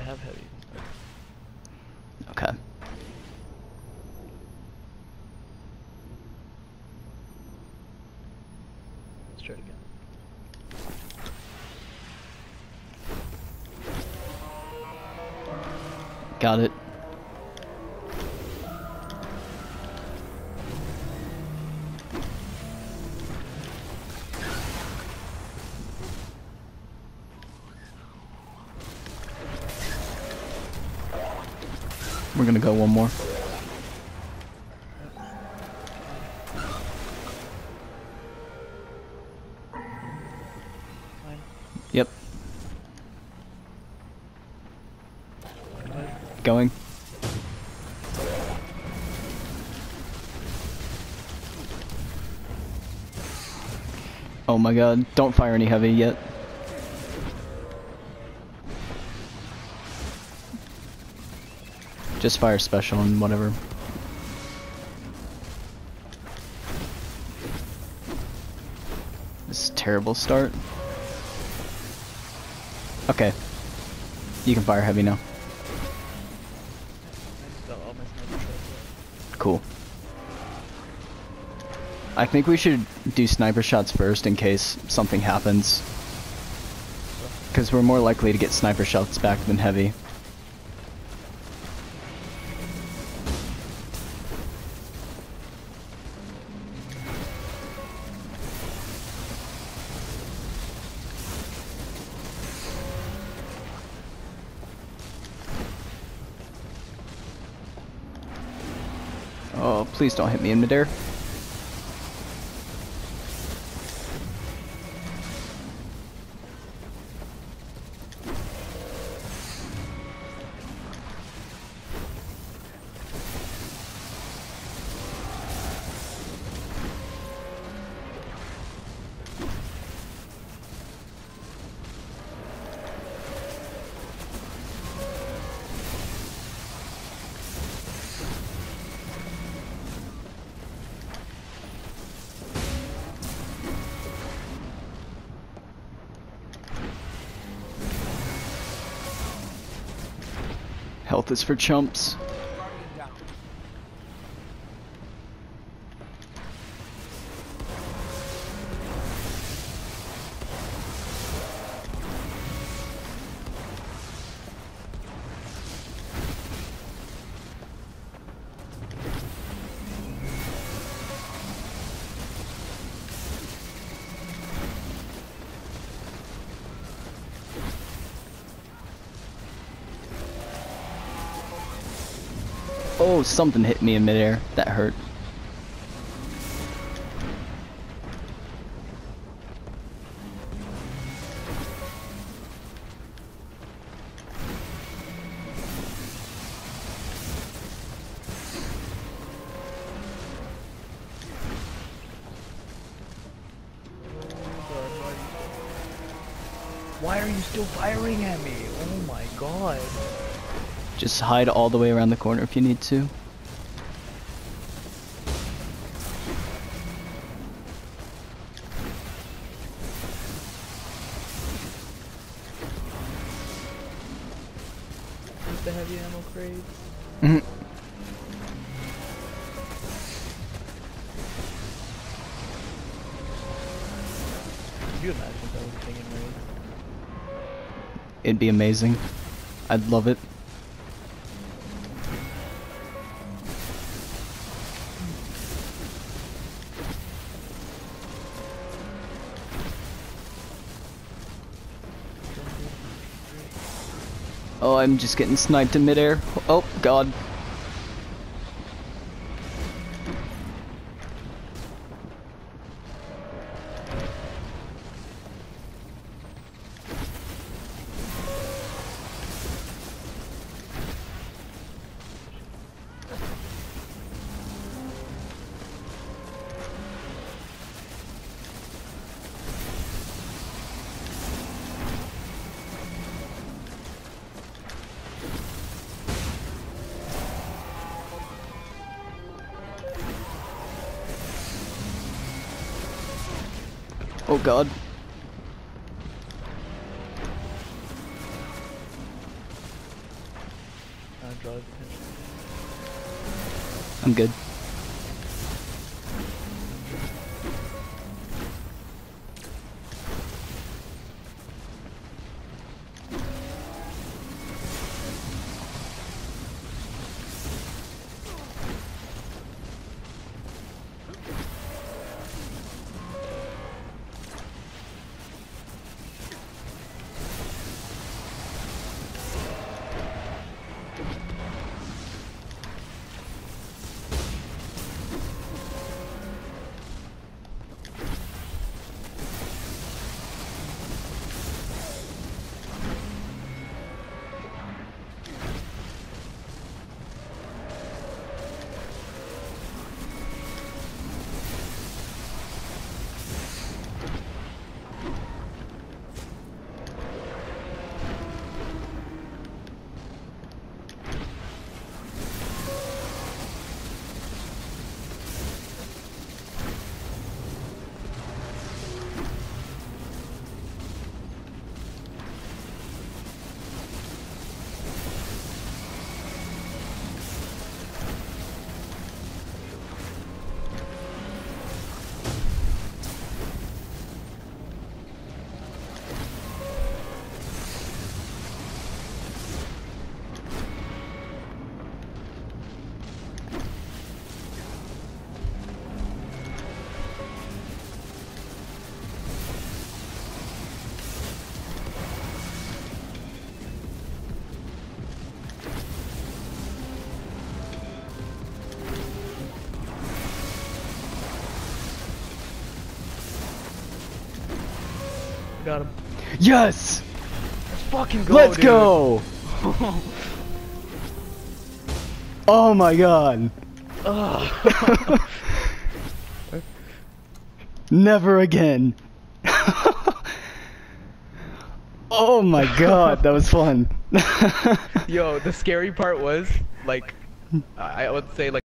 have heavy. Okay. Let's try it again. Got it. We're gonna go one more. Fine. Yep. Good. Going. Oh my god, don't fire any heavy yet. Just fire special and whatever. This is a terrible start. Okay. You can fire heavy now. I just got all my sniper shots. Cool. I think we should do sniper shots first in case something happens. Because we're more likely to get sniper shots back than heavy. Oh, please don't hit me in midair. Health is for chumps. Oh, something hit me in midair. That hurt. Why are you still firing at me? Oh my god. Just hide all the way around the corner if you need to. Use the heavy ammo crates. Mhm. Could you imagine if that was a thing in raids? It'd be amazing. I'd love it. Oh, I'm just getting sniped in midair. Oh, God. Oh God. I'm good. Got him. Yes! Let's fucking go, Let's dude. go! Oh my god. Ugh. Never again. Oh my god, that was fun. Yo, the scary part was, like, I would say, like,